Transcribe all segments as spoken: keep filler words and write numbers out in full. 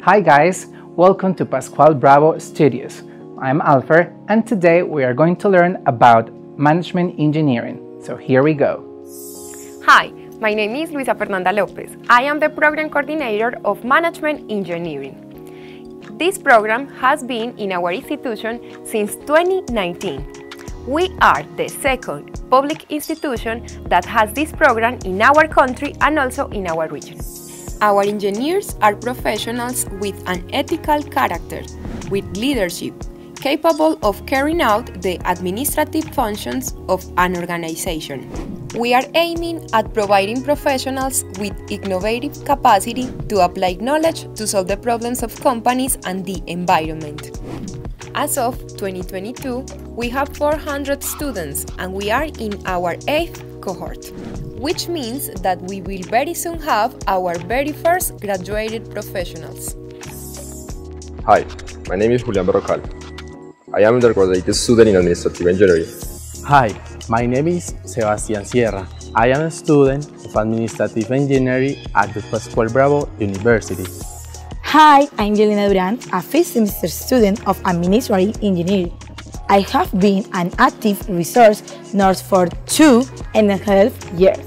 Hi guys, welcome to Pascual Bravo Studios. I'm Alfer and today we are going to learn about management engineering. So here we go. Hi, my name is Luisa Fernanda Lopez. I am the Program Coordinator of Management Engineering. This program has been in our institution since twenty nineteen. We are the second public institution that has this program in our country and also in our region. Our engineers are professionals with an ethical character, with leadership, capable of carrying out the administrative functions of an organization. We are aiming at providing professionals with innovative capacity to apply knowledge to solve the problems of companies and the environment. As of twenty twenty-two, we have four hundred students and we are in our eighth cohort, which means that we will very soon have our very first graduated professionals. Hi, my name is Julián Berrocal. I am an undergraduate student in Administrative Engineering. Hi, my name is Sebastián Sierra. I am a student of Administrative Engineering at the Pascual Bravo University. Hi, I'm Yelena Duran, a fifth semester student of Administrative Engineering. I have been an active research nurse for two and a half years.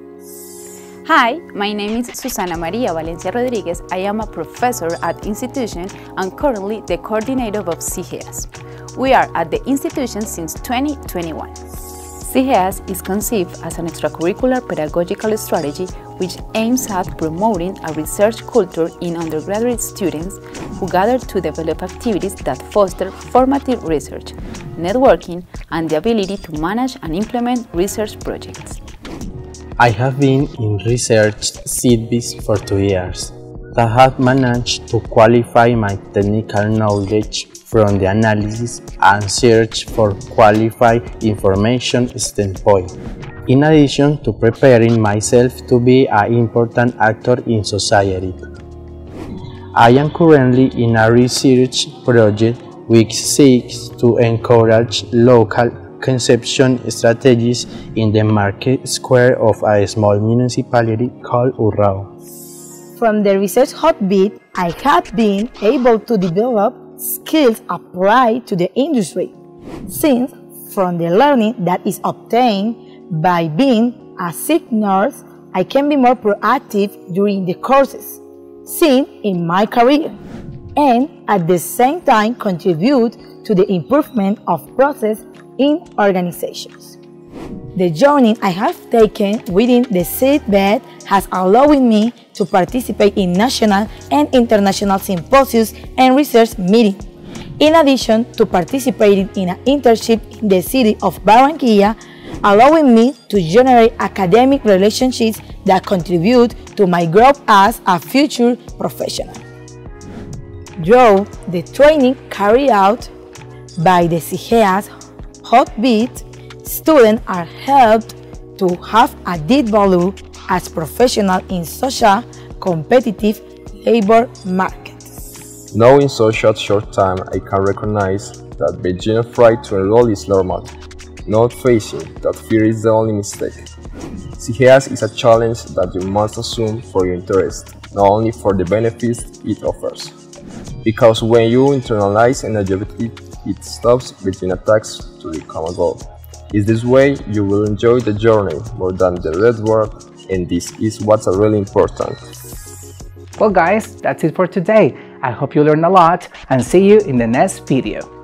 Hi, my name is Susana Maria Valencia Rodriguez. I am a professor at institution and currently the coordinator of C G E A S. We are at the institution since twenty twenty-one. C G E A S is conceived as an extracurricular pedagogical strategy which aims at promoting a research culture in undergraduate students who gather to develop activities that foster formative research, networking, and the ability to manage and implement research projects. I have been in research C D B S for two years. I have managed to qualify my technical knowledge from the analysis and search for qualified information standpoint, in addition to preparing myself to be an important actor in society. I am currently in a research project which seeks to encourage local consumption strategies in the market square of a small municipality called Urrao. From the research hotbed, I have been able to develop skills applied to the industry, since from the learning that is obtained by being a sick nurse, I can be more proactive during the courses seen in my career, and at the same time contribute to the improvement of process in organizations. The journey I have taken within the seedbed has allowed me to participate in national and international symposiums and research meetings, in addition to participating in an internship in the city of Barranquilla, allowing me to generate academic relationships that contribute to my growth as a future professional. Through the training carried out by the C G E A S hotbed, students are helped to have a deep value as professionals in such a competitive labor market. Now in such a short time, I can recognize that being afraid to enroll is normal, not facing that fear is the only mistake. C G E A S is a challenge that you must assume for your interest, not only for the benefits it offers. Because when you internalize an objective, it stops between attacks to become a goal. In this way, you will enjoy the journey more than the red work, and this is what's really important. Well guys, that's it for today. I hope you learned a lot and see you in the next video.